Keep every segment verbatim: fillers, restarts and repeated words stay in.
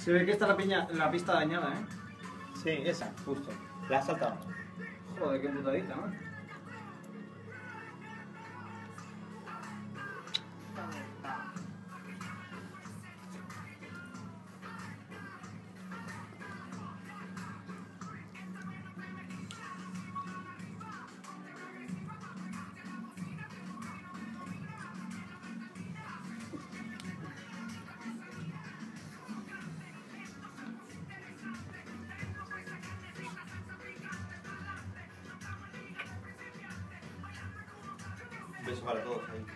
Se ve que está la, piña, la pista dañada, ¿eh? Sí, esa, justo. La has saltado. Joder, qué putadita, ¿no? Un beso para todos ahí.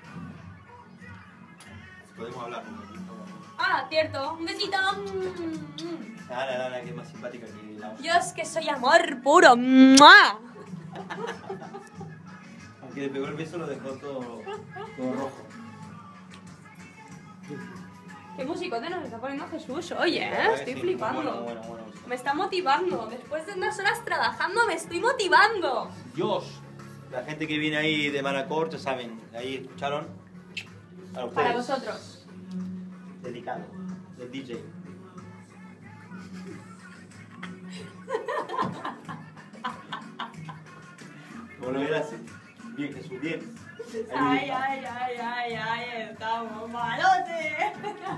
Podemos hablar un poquito. Ah, cierto. Un besito. Dale, dale, que es más simpática que la otra. Yo es que soy amor puro. ¡Mua! Aunque le pegó el beso lo dejó todo, todo rojo. Qué musicote nos está poniendo Jesús. Oye, ¿eh? Estoy Sí, flipando. Bueno, bueno, bueno. Me está motivando. Después de unas horas trabajando me estoy motivando. Dios. La gente que viene ahí de Manacor, ya saben, ahí escucharon. A ustedes. Para vosotros. Dedicado. Del D J. Bueno, era así. Bien, Jesús, bien. Ay, ay, ay, ay, ay, estamos malotes.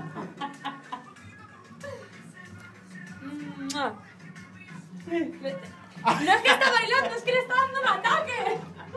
Mua. No es que está bailando, es que le está dando un ataque.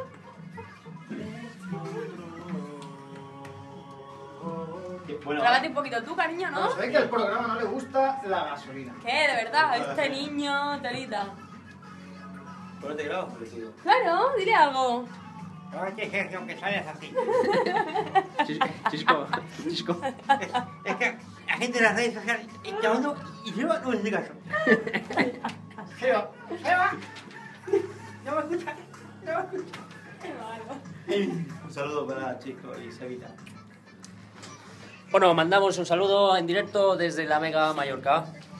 Bueno, Grábate un poquito tú, cariño, ¿no? Se ve que al programa no le gusta la gasolina. ¿Qué? De verdad, este niño, telita. ¿por qué te grabas? Por eso digo. Claro, dile algo. Oye, Sergio, que sales así. Chisco, Chisco. Es que la gente de las redes sociales está llamando y yo no me hace caso. Seba, Seba. No me escucha, no me escucha. Un saludo para Chisco y Sebita. Bueno, mandamos un saludo en directo desde la Mega Mallorca.